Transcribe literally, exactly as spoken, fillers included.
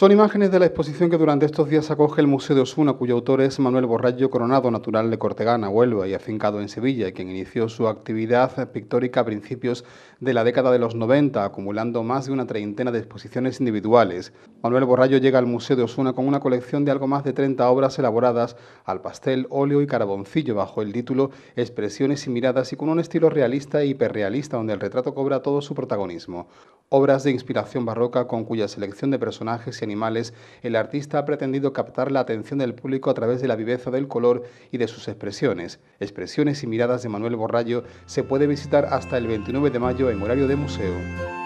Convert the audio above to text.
Son imágenes de la exposición que durante estos días acoge el Museo de Osuna, cuyo autor es Manuel Borrallo Coronado, natural de Cortegana, Huelva y afincado en Sevilla, y quien inició su actividad pictórica a principios de la década de los noventa, acumulando más de una treintena de exposiciones individuales. Manuel Borrallo llega al Museo de Osuna con una colección de algo más de treinta obras elaboradas al pastel, óleo y carboncillo bajo el título Expresiones y miradas, y con un estilo realista e hiperrealista donde el retrato cobra todo su protagonismo. Obras de inspiración barroca con cuya selección de personajes y animales el artista ha pretendido captar la atención del público a través de la viveza del color y de sus expresiones. Expresiones y miradas de Manuel Borrallo se puede visitar hasta el veintinueve de mayo en horario de museo.